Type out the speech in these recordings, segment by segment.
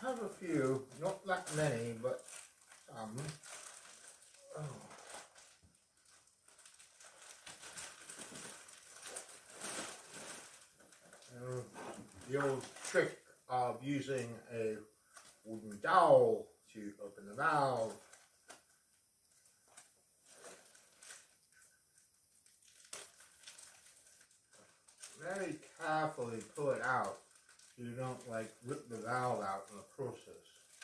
have a few, not that many, but some. Oh. The old trick of using a wooden dowel to open the valve. Very carefully pull it out so you don't like rip the valve out in the process.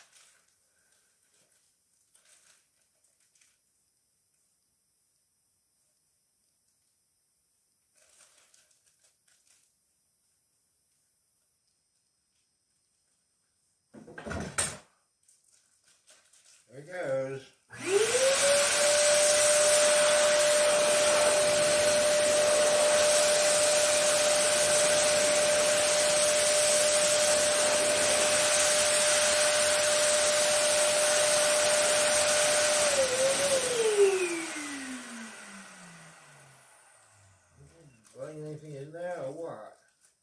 There it goes. Blowing anything in there or what?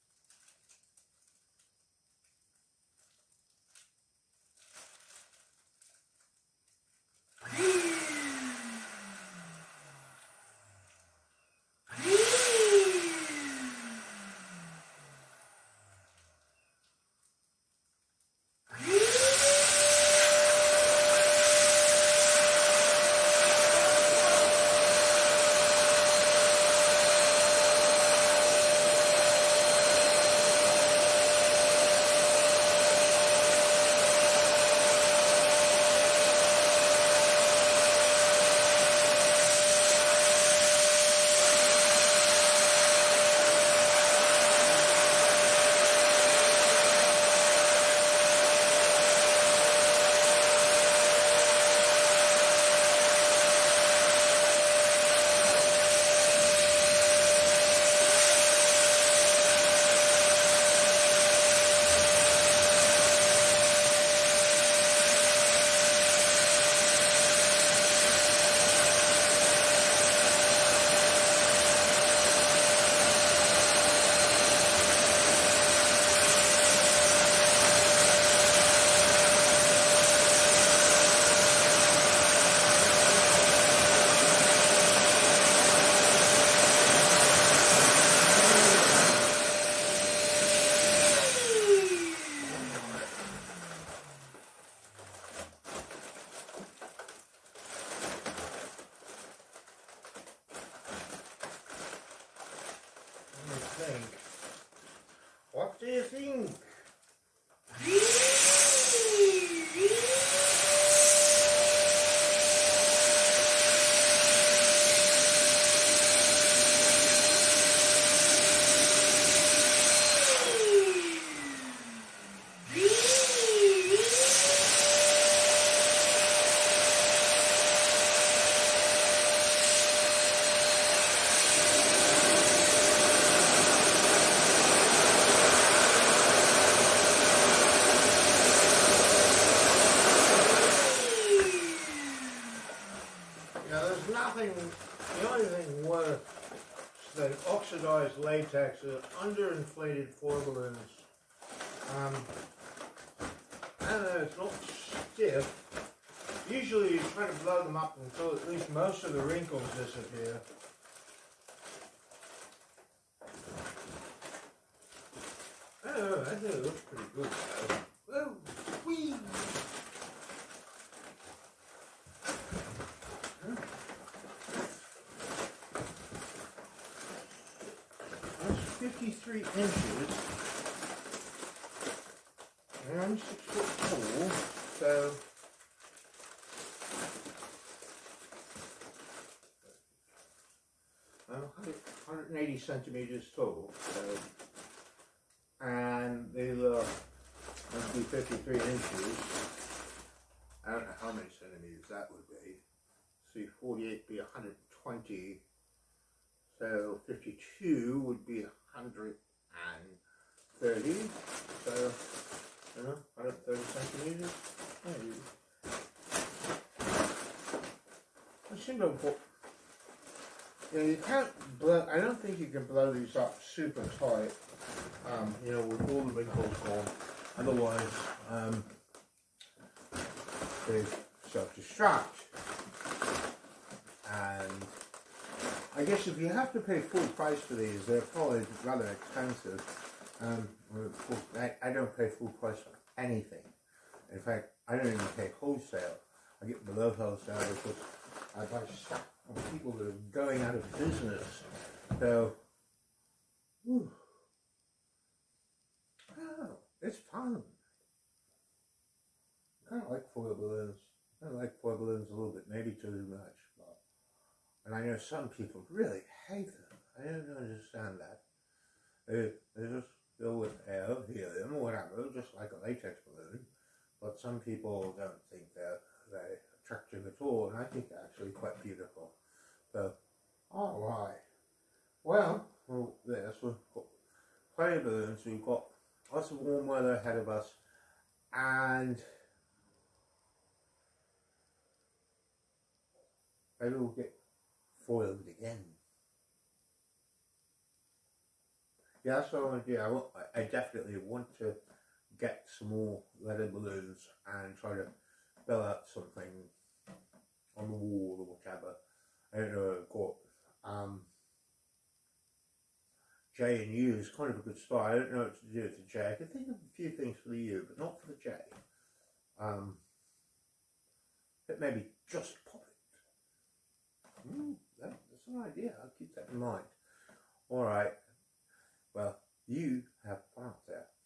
What do you think? The only thing worse than oxidized latex is underinflated floor balloons. I don't know, it's not stiff. Usually you try to blow them up until at least most of the wrinkles disappear. Oh, that looks pretty good though. Oh, whee! That's 53 inches. And I'm 6 foot tall, so 180 centimeters tall. So, and these must be 53 inches. I don't know how many centimeters that would be. See, 48 be 120. So 52 would be 130. So, you know, 130 centimeters. Maybe. I seem to put. You know, you can't blow. I don't think you can blow these up super tight. You know, with all the wrinkles gone. Otherwise, to self-destruct. And I guess if you have to pay full price for these, they're probably rather expensive. Of course, I don't pay full price for anything. In fact, I don't even pay wholesale. I get below wholesale because I buy stuff from people that are going out of business. So, whew. Oh, it's fun. I kind of like foil balloons. I like foil balloons a little bit, maybe too much. But, and I know some people really hate them. I don't understand that. They just fill with air, helium, or whatever, just like a latex balloon. But some people don't think they're very attractive at all, and I think they're actually quite beautiful. So, alright. Well, yes, we've got plenty of balloons, we've got lots of warm weather ahead of us, and maybe we'll get foiled again. Yeah, that's what I want to do. I definitely want to get some more leather balloons and try to fill out something on the wall or whatever. I don't know, I've got J and U is kind of a good start. I don't know what to do with the J. I can think of a few things for the U, but not for the J. But maybe just pop it. That's an idea. I'll keep that in mind. Alright. Well, you have fun out there.